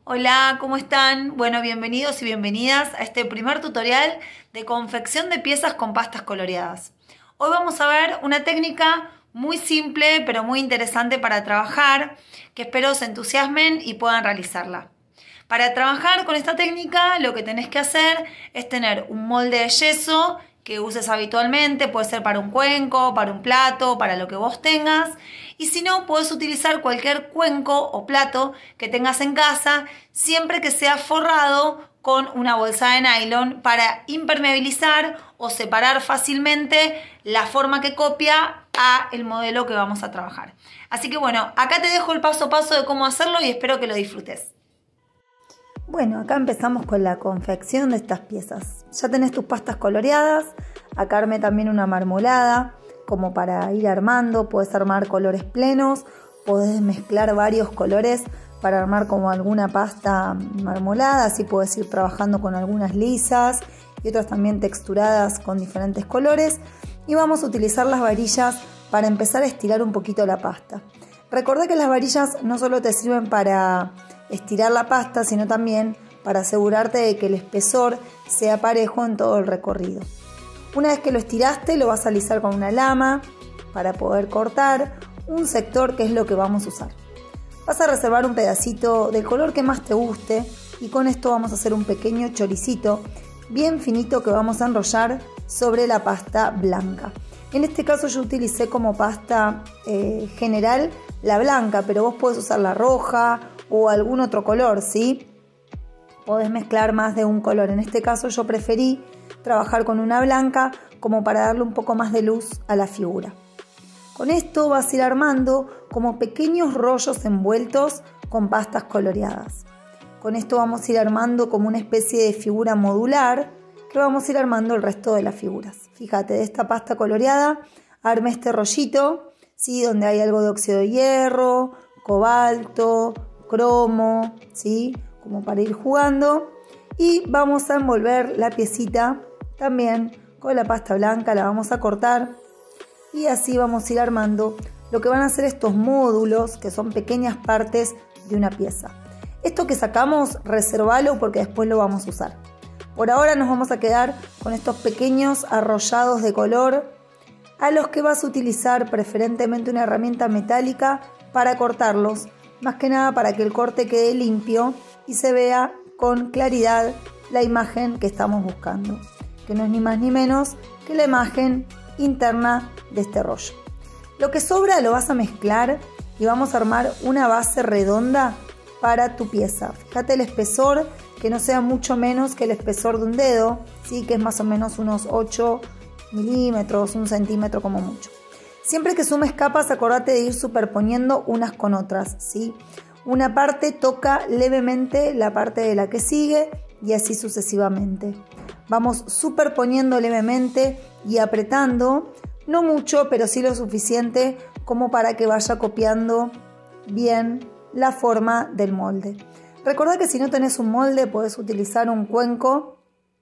Hola, ¿cómo están? Bueno, bienvenidos y bienvenidas a este primer tutorial de confección de piezas con pastas coloreadas. Hoy vamos a ver una técnica muy simple pero muy interesante para trabajar, que espero se entusiasmen y puedan realizarla. Para trabajar con esta técnica lo que tenés que hacer es tener un molde de yeso que uses habitualmente, puede ser para un cuenco, para un plato, para lo que vos tengas. Y si no, puedes utilizar cualquier cuenco o plato que tengas en casa, siempre que sea forrado con una bolsa de nylon para impermeabilizar o separar fácilmente la forma que copia a el modelo que vamos a trabajar. Así que bueno, acá te dejo el paso a paso de cómo hacerlo y espero que lo disfrutes. Bueno, acá empezamos con la confección de estas piezas. Ya tenés tus pastas coloreadas, acá armé también una marmolada como para ir armando. Podés armar colores plenos, podés mezclar varios colores para armar como alguna pasta marmolada, así podés ir trabajando con algunas lisas y otras también texturadas con diferentes colores. Y vamos a utilizar las varillas para empezar a estirar un poquito la pasta. Recordá que las varillas no solo te sirven para estirar la pasta, sino también para asegurarte de que el espesor sea parejo en todo el recorrido. Una vez que lo estiraste, lo vas a alisar con una lama para poder cortar un sector que es lo que vamos a usar. Vas a reservar un pedacito del color que más te guste y con esto vamos a hacer un pequeño choricito bien finito que vamos a enrollar sobre la pasta blanca. En este caso yo utilicé como pasta general la blanca, pero vos podés usar la roja o algún otro color, ¿sí? Podés mezclar más de un color. En este caso yo preferí trabajar con una blanca como para darle un poco más de luz a la figura. Con esto vas a ir armando como pequeños rollos envueltos con pastas coloreadas. Con esto vamos a ir armando como una especie de figura modular que vamos a ir armando el resto de las figuras. Fíjate, de esta pasta coloreada armé este rollito, ¿sí? Donde hay algo de óxido de hierro, cobalto, cromo, ¿sí? Como para ir jugando. Y vamos a envolver la piecita también con la pasta blanca, la vamos a cortar y así vamos a ir armando lo que van a ser estos módulos, que son pequeñas partes de una pieza. Esto que sacamos, reservalo porque después lo vamos a usar. Por ahora nos vamos a quedar con estos pequeños arrollados de color, a los que vas a utilizar preferentemente una herramienta metálica para cortarlos, más que nada para que el corte quede limpio y se vea con claridad la imagen que estamos buscando, que no es ni más ni menos que la imagen interna de este rollo. Lo que sobra lo vas a mezclar y vamos a armar una base redonda para tu pieza. Fíjate el espesor, que no sea mucho menos que el espesor de un dedo, ¿sí? Que es más o menos unos 8 milímetros, 1 centímetro como mucho. Siempre que sumes capas, acordate de ir superponiendo unas con otras, ¿sí? Una parte toca levemente la parte de la que sigue y así sucesivamente. Vamos superponiendo levemente y apretando, no mucho, pero sí lo suficiente como para que vaya copiando bien la forma del molde. Recordá que si no tenés un molde, podés utilizar un cuenco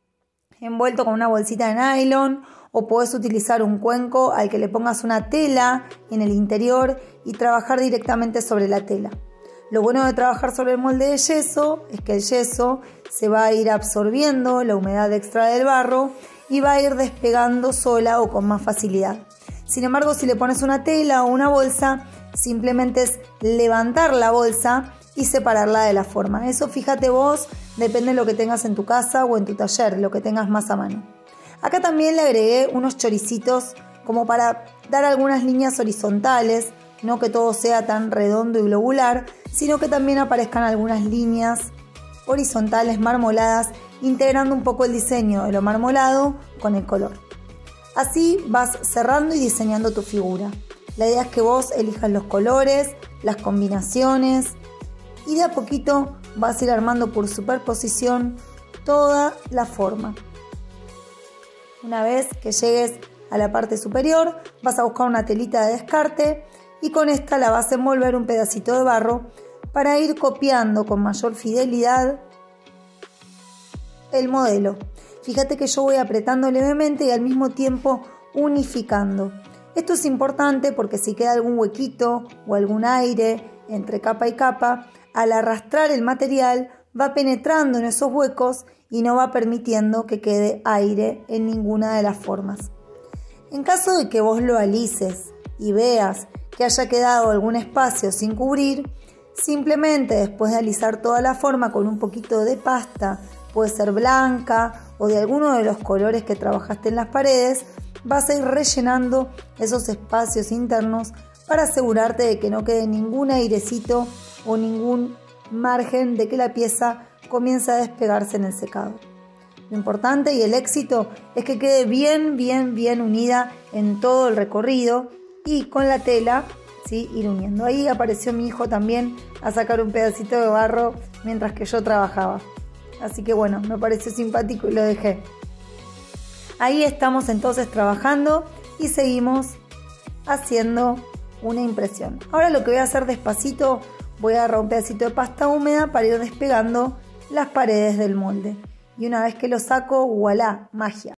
envuelto con una bolsita de nylon o podés utilizar un cuenco al que le pongas una tela en el interior y trabajar directamente sobre la tela. Lo bueno de trabajar sobre el molde de yeso es que el yeso se va a ir absorbiendo la humedad extra del barro y va a ir despegando sola o con más facilidad. Sin embargo, si le pones una tela o una bolsa, simplemente es levantar la bolsa y separarla de la forma. Eso, fíjate vos, depende de lo que tengas en tu casa o en tu taller, lo que tengas más a mano. Acá también le agregué unos choricitos como para dar algunas líneas horizontales, no que todo sea tan redondo y globular, sino que también aparezcan algunas líneas horizontales marmoladas, integrando un poco el diseño de lo marmolado con el color. Así vas cerrando y diseñando tu figura. La idea es que vos elijas los colores, las combinaciones y de a poquito vas a ir armando por superposición toda la forma. Una vez que llegues a la parte superior, vas a buscar una telita de descarte y con esta la vas a envolver un pedacito de barro para ir copiando con mayor fidelidad el modelo. Fíjate que yo voy apretando levemente y al mismo tiempo unificando. Esto es importante porque si queda algún huequito o algún aire entre capa y capa, al arrastrar el material va penetrando en esos huecos y no va permitiendo que quede aire en ninguna de las formas. En caso de que vos lo alices y veas que haya quedado algún espacio sin cubrir, simplemente después de alisar toda la forma con un poquito de pasta, puede ser blanca o de alguno de los colores que trabajaste en las paredes, vas a ir rellenando esos espacios internos para asegurarte de que no quede ningún airecito o ningún margen de que la pieza comience a despegarse en el secado. Lo importante y el éxito es que quede bien unida en todo el recorrido y con la tela, ¿sí?, ir uniendo. Ahí apareció mi hijo también a sacar un pedacito de barro mientras que yo trabajaba. Así que bueno, me pareció simpático y lo dejé. Ahí estamos entonces trabajando y seguimos haciendo una impresión. Ahora lo que voy a hacer despacito, voy a agarrar un pedacito de pasta húmeda para ir despegando las paredes del molde. Y una vez que lo saco, ¡voilá! Magia.